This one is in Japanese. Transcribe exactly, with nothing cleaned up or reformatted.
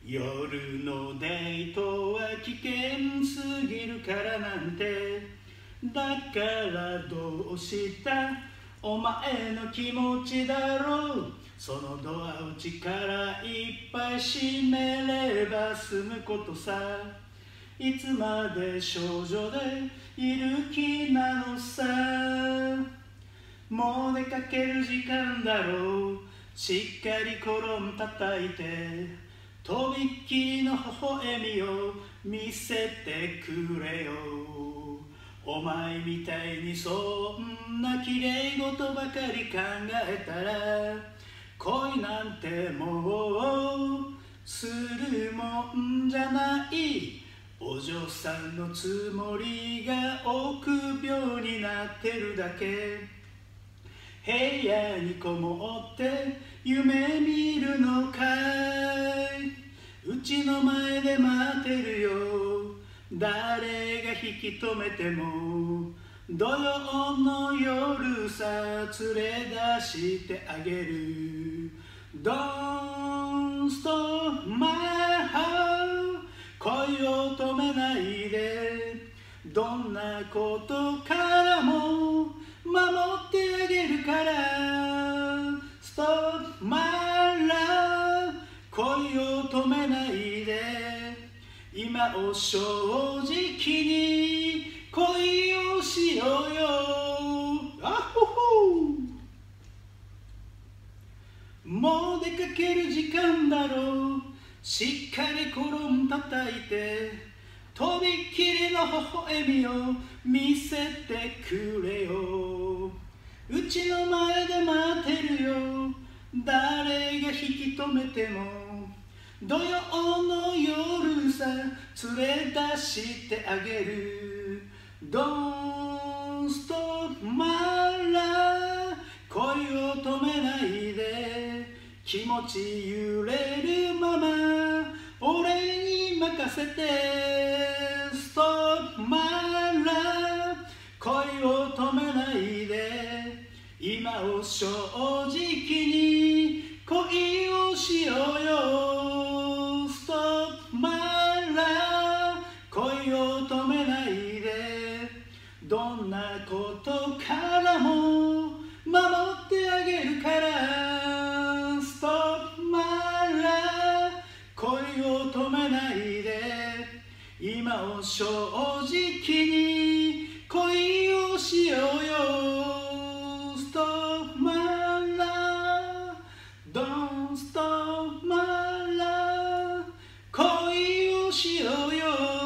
夜のデートは危険すぎるからなんて、だからどうしたお前の気持ちだろう。そのドアを力いっぱい閉めれば済むことさ。いつまで少女でいる気なのさ。もう出かける時間だろう。しっかりコロン叩いてとびっきりの微笑みを見せてくれよ。お前みたいにそんな綺麗事ばかり考えたら恋なんてもうするもんじゃない。お嬢さんのつもりが臆病になってるだけ。部屋にこもって夢見るのかい。うちの前で待ってるよ。誰が引き止めても土曜の夜さ連れ出してあげる。 Don't stop my heart 恋を止めないで。どんなことからも守ってあげるから。 Stop my love 恋を止めないで。今を正直に恋をしようよ。あほほ。もう出かける時間だろう。しっかりコロン叩いてとびっきりの微笑みを見せてくれよ。うちの前で待ってるよ。誰が引き止めても土曜の夜さ連れ出してあげる。 Don't stop my love 恋を止めないで。気持ち揺れるまま俺に任せて。 Stop my love 恋を止めないで。今を正直に恋をしようよ。 Stop my love 恋を止めないで。どんなことからも守ってあげるから。 Stop my love 恋を止めないで。今を正直に恋をしようよ。 Stop my love Don't stop my love 恋をしようよ。